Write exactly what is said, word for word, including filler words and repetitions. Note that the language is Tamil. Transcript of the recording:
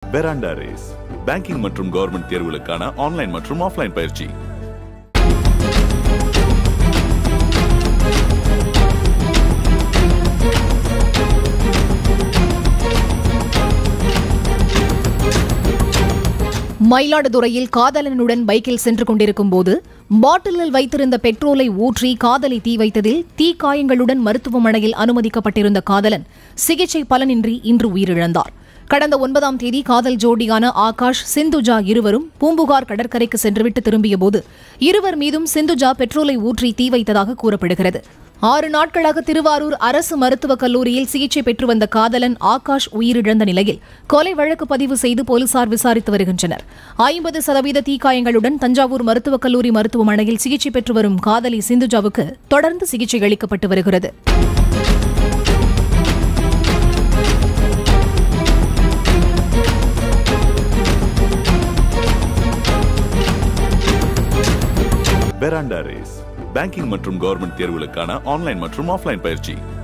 வெராண்டா ரேஸ் பேங்கிங் மற்றும் கவர்மெண்ட் தேர்வுகளுக்கான ஆன்லைன் மற்றும் ஆஃப்லைன் பயிற்சி. மயிலாடுதுறையில் காதலனுடன் பைக்கில் சென்று கொண்டிருக்கும் போது பாட்டிலில் வைத்திருந்த பெட்ரோலை ஊற்றி காதலை தீ வைத்ததில் தீக்காயங்களுடன் மருத்துவமனையில் அனுமதிக்கப்பட்டிருந்த காதலன் சிகிச்சை பலனின்றி இன்று உயிரிழந்தார். கடந்த ஒன்பதாம் தேதி காதல் ஜோடியான ஆகாஷ் சிந்துஜா இருவரும் பூம்புகார் கடற்கரைக்கு சென்றுவிட்டு திரும்பியபோது இருவர் மீதும் சிந்துஜா பெட்ரோலை ஊற்றி தீ வைத்ததாக கூறப்படுகிறது. ஆறு நாட்களாக திருவாரூர் அரசு மருத்துவக் கல்லூரியில் சிகிச்சை பெற்று வந்த காதலன் ஆகாஷ் உயிரிழந்த நிலையில் கொலை வழக்கு பதிவு செய்து போலீசார் விசாரித்து வருகின்றனர். ஐம்பது சதவீத தீக்காயங்களுடன் தஞ்சாவூர் மருத்துவக் கல்லூரி மருத்துவமனையில் சிகிச்சை பெற்று வரும் காதலி சிந்துஜாவுக்கு தொடர்ந்து சிகிச்சை அளிக்கப்பட்டு வருகிறது. வெராண்டா ரேஸ் பேங்கிங் மற்றும் கவர்மெண்ட் தேர்வுகளுக்கான ஆன்லைன் மற்றும் ஆஃப்லைன் பயிற்சி.